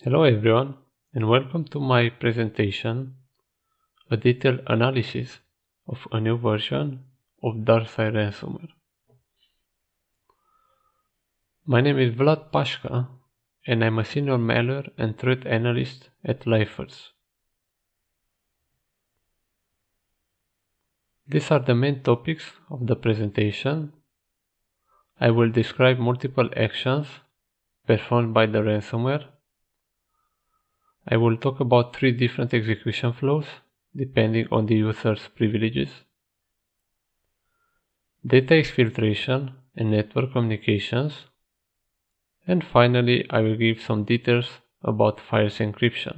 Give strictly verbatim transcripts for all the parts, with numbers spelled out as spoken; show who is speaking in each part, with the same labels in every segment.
Speaker 1: Hello everyone, and welcome to my presentation, a detailed analysis of a new version of Darkside Ransomware. My name is Vlad Pasca, and I'm a senior malware and threat analyst at LIFARS. These are the main topics of the presentation. I will describe multiple actions performed by the ransomware. I will talk about three different execution flows depending on the user's privileges, data exfiltration and network communications, and finally I will give some details about files encryption.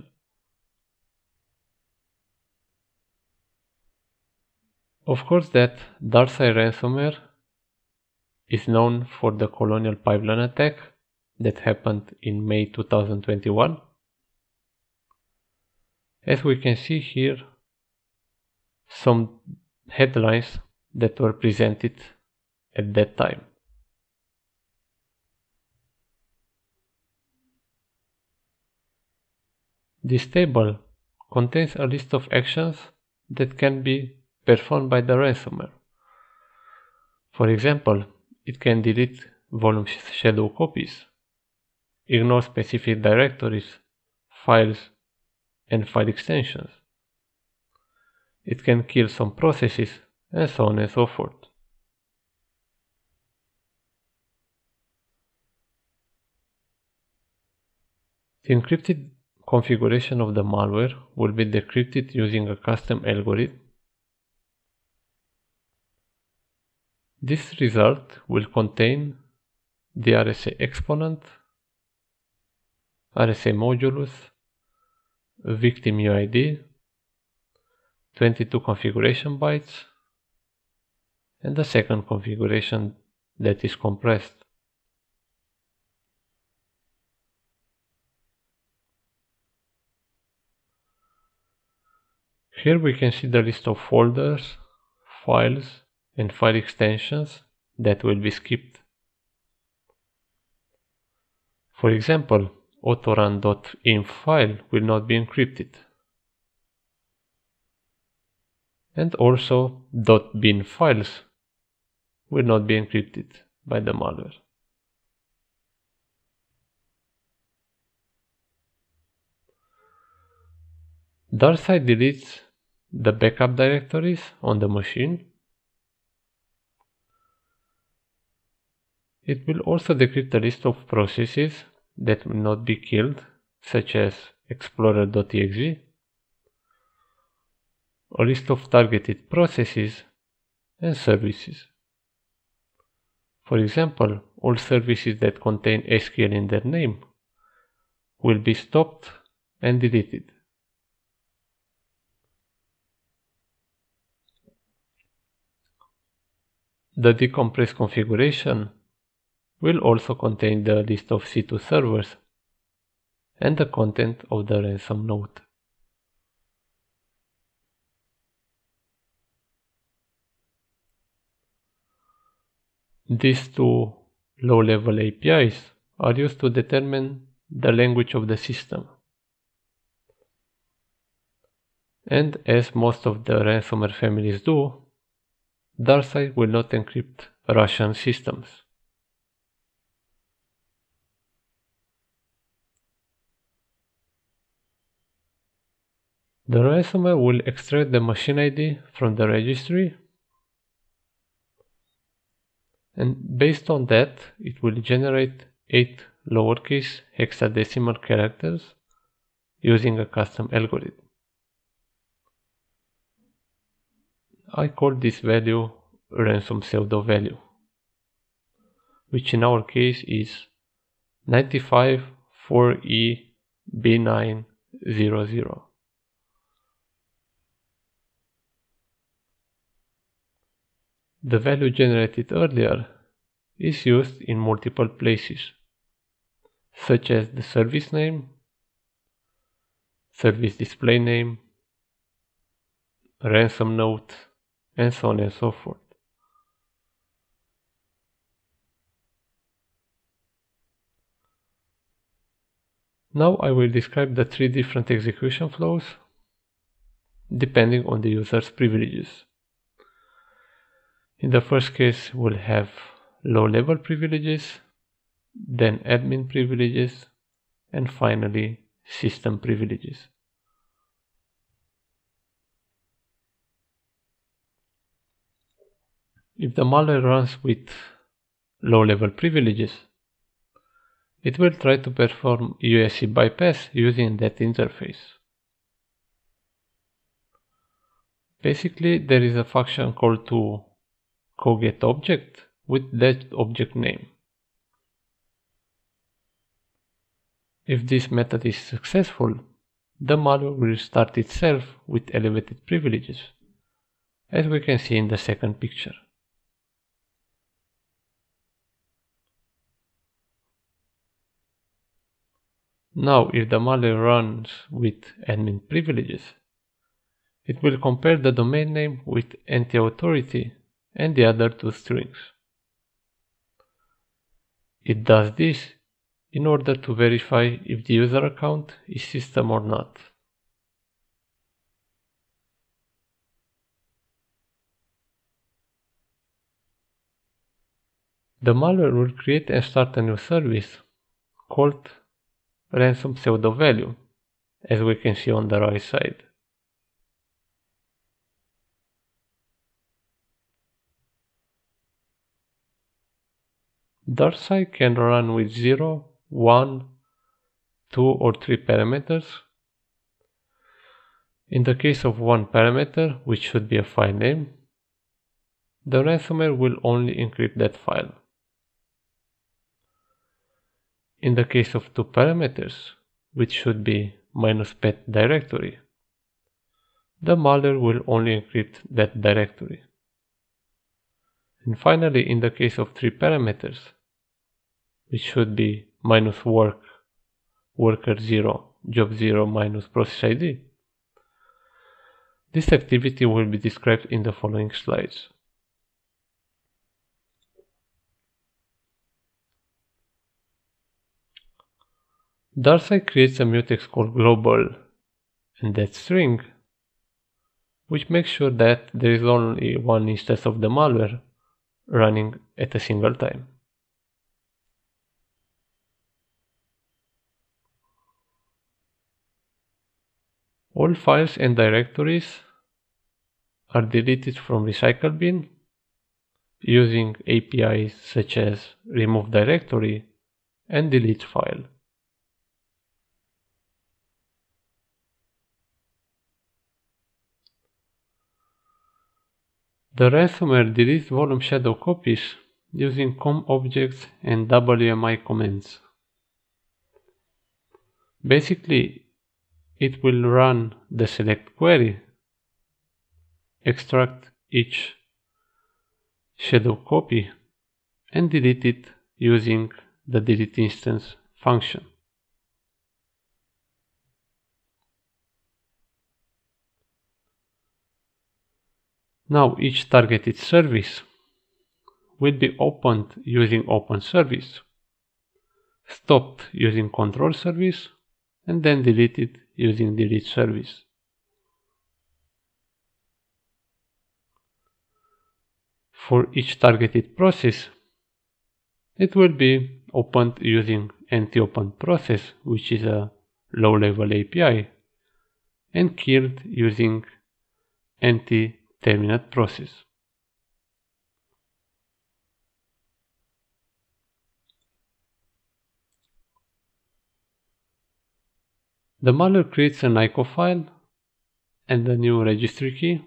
Speaker 1: Of course that Darkside Ransomware is known for the Colonial Pipeline attack that happened in May two thousand twenty-one. As we can see here, some headlines that were presented at that time. This table contains a list of actions that can be performed by the ransomware. For example, it can delete volume shadow copies, ignore specific directories, files, and file extensions. It can kill some processes, and so on and so forth. The encrypted configuration of the malware will be decrypted using a custom algorithm. This result will contain the R S A exponent, R S A modulus, victim U I D, twenty-two configuration bytes, and the second configuration that is compressed. Here we can see the list of folders, files, and file extensions that will be skipped. For example, RtlRandomEx file will not be encrypted. And also .bin files will not be encrypted by the malware. Darkside deletes the backup directories on the machine. It will also decrypt a list of processes that will not be killed, such as explorer.exe, a list of targeted processes, and services. For example, all services that contain S Q L in their name will be stopped and deleted. The decompressed configuration will also contain the list of C two servers and the content of the ransom note. These two low-level A P Is are used to determine the language of the system. And as most of the ransomware families do, Darkside will not encrypt Russian systems. The ransomware will extract the machine I D from the registry, and based on that, it will generate eight lowercase hexadecimal characters using a custom algorithm. I call this value ransom pseudo value, which in our case is nine five four E B nine zero zero. The value generated earlier is used in multiple places, such as the service name, service display name, ransom note, and so on and so forth. Now I will describe the three different execution flows depending on the user's privileges. In the first case, we'll have low-level privileges, then admin privileges, and finally system privileges. If the malware runs with low-level privileges, it will try to perform U S C bypass using that interface. Basically, there is a function called to coGetObject with that object name. If this method is successful, the malware will start itself with elevated privileges, as we can see in the second picture. Now, if the malware runs with admin privileges, it will compare the domain name with anti-authority and the other two strings. It does this in order to verify if the user account is system or not. The malware will create and start a new service called ransom pseudo value, as we can see on the right side. Darkside can run with zero, one, two or three parameters. In the case of one parameter, which should be a file name, the ransomware will only encrypt that file. In the case of two parameters, which should be minus pet directory, the malware will only encrypt that directory. And finally, in the case of three parameters, which should be minus work, worker zero, job zero minus process I D, this activity will be described in the following slides. Darkside creates a mutex called global and that string, which makes sure that there is only one instance of the malware running at a single time. All files and directories are deleted from recycle bin using A P Is such as remove directory and delete file. The ransomware deletes volume shadow copies using com objects and W M I commands. Basically, it will run the select query, extract each shadow copy, and delete it using the delete instance function. Now each targeted service will be opened using open service, stopped using control service, and then deleted using delete service. For each targeted process, it will be opened using anti-open process, which is a low-level A P I, and killed using anti-terminate process. The malware creates an I C O file and a new registry key,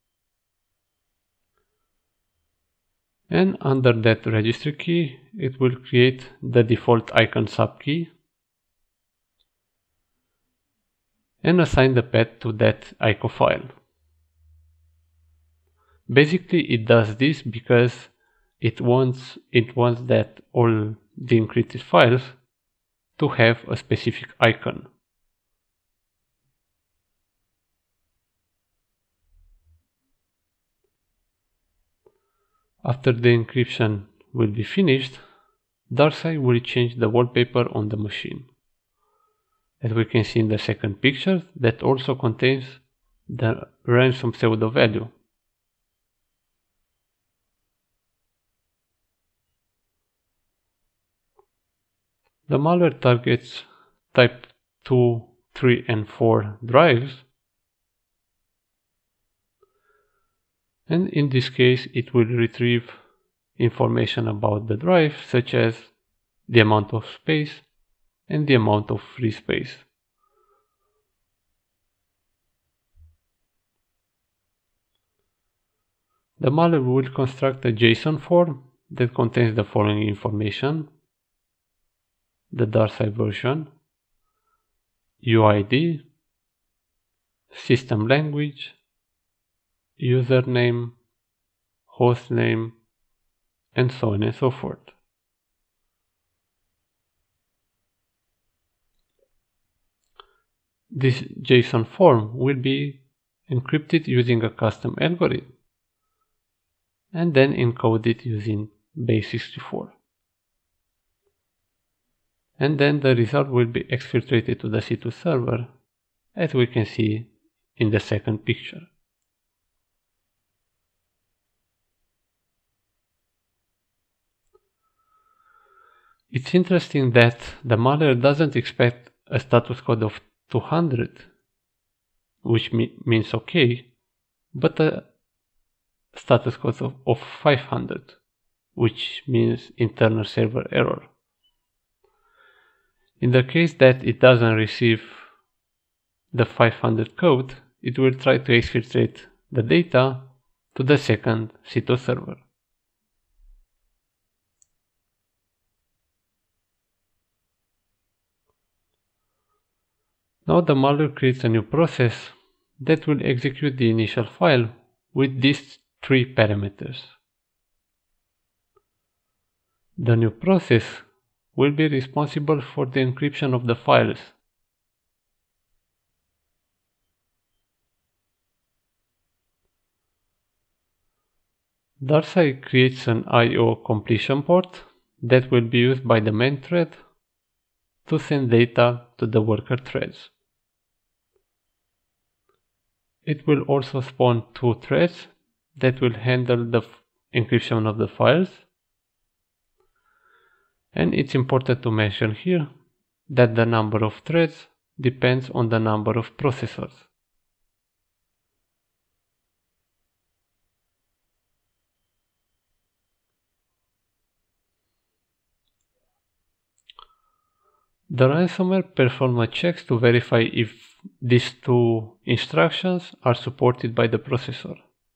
Speaker 1: and under that registry key it will create the default icon subkey and assign the path to that I C O file. Basically it does this because it wants, it wants that all the encrypted files to have a specific icon. After the encryption will be finished, Darkside will change the wallpaper on the machine. as we can see in the second picture, that also contains the ransom pseudo value. The malware targets type two, three and four drives, and in this case it will retrieve information about the drive, such as the amount of space and the amount of free space. The malware will construct a JSON form that contains the following information: the Darkside version, U I D, system language, username, hostname, and so on and so forth. This JSON form will be encrypted using a custom algorithm and then encoded using base sixty-four. And then the result will be exfiltrated to the C two server, as we can see in the second picture. It's interesting that the malware doesn't expect a status code of two hundred, which me means OK, but a status code of, of five hundred, which means internal server error. In the case that it doesn't receive the five hundred code, it will try to exfiltrate the data to the second C two server. Now the malware creates a new process that will execute the initial file with these three parameters. The new process will be responsible for the encryption of the files. Darkside creates an I O completion port that will be used by the main thread to send data to the worker threads. It will also spawn two threads that will handle the encryption of the files. And it's important to mention here that the number of threads depends on the number of processors. The ransomware performs checks to verify if these two instructions are supported by the processor.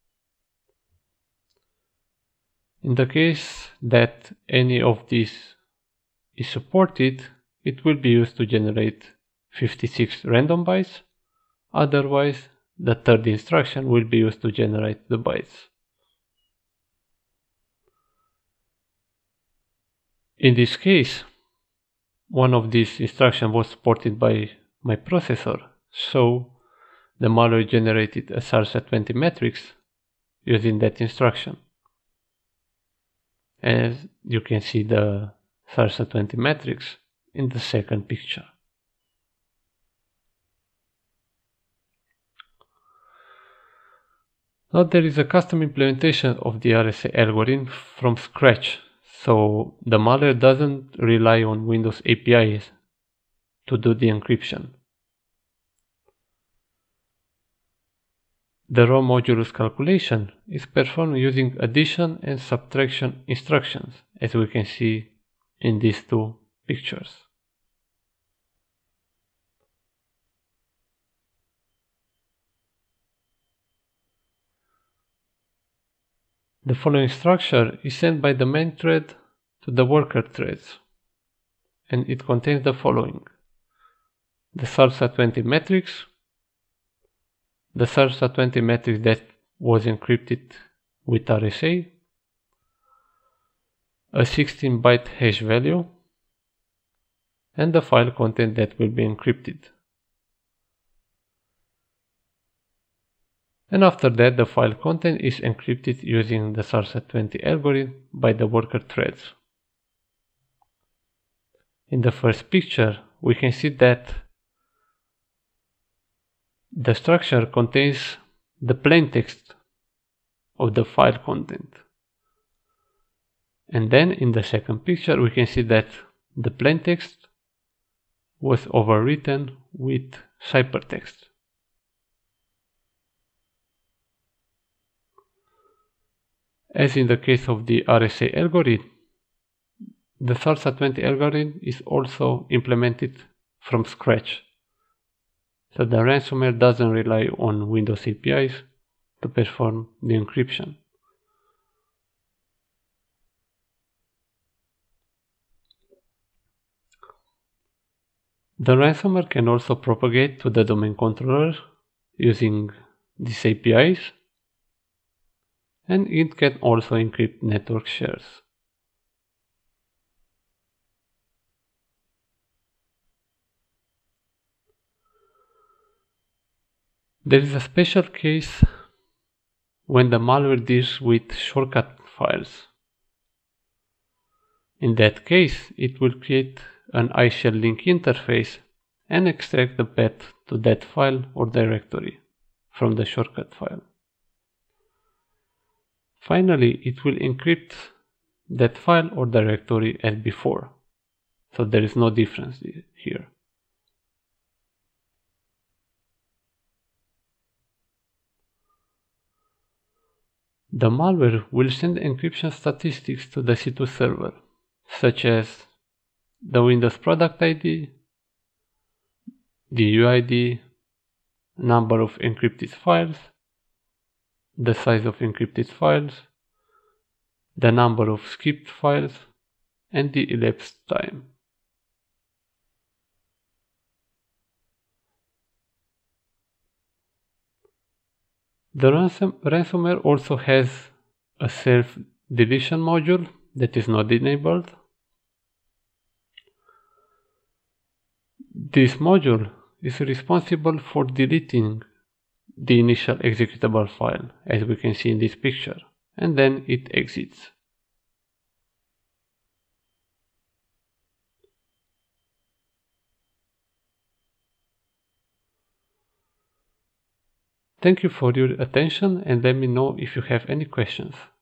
Speaker 1: In the case that any of these is supported, it will be used to generate fifty-six random bytes. Otherwise, the third instruction will be used to generate the bytes. In this case, one of these instructions was supported by my processor, so the malware generated a S A R S A twenty matrix using that instruction. As you can see the S A R S A twenty matrix in the second picture. Now there is a custom implementation of the R S A algorithm from scratch, so the malware doesn't rely on Windows A P Is to do the encryption. The raw modulus calculation is performed using addition and subtraction instructions, as we can see in these two pictures. The following structure is sent by the main thread to the worker threads, and it contains the following: the S A R S A twenty matrix, the S A R S A twenty matrix that was encrypted with R S A, a sixteen byte hash value, and the file content that will be encrypted. And after that, the file content is encrypted using the S A R S A twenty algorithm by the worker threads. In the first picture, we can see that The structure contains the plain text of the file content. And then in the second picture we can see that the plain text was overwritten with ciphertext. As in the case of the R S A algorithm, the Sarsa twenty algorithm is also implemented from scratch. So the ransomware doesn't rely on Windows A P Is to perform the encryption. The ransomware can also propagate to the domain controller using these A P Is, and it can also encrypt network shares. There is a special case when the malware deals with shortcut files. In that case, it will create an I shell link interface and extract the path to that file or directory from the shortcut file. Finally, it will encrypt that file or directory as before, so there is no difference here. The malware will send encryption statistics to the C two server, such as the Windows product I D, the U I D, number of encrypted files, the size of encrypted files, the number of skipped files, and the elapsed time. The ransom ransomware also has a self-deletion module that is not enabled. This module is responsible for deleting the initial executable file, as we can see in this picture, and then it exits. Thank you for your attention, and let me know if you have any questions.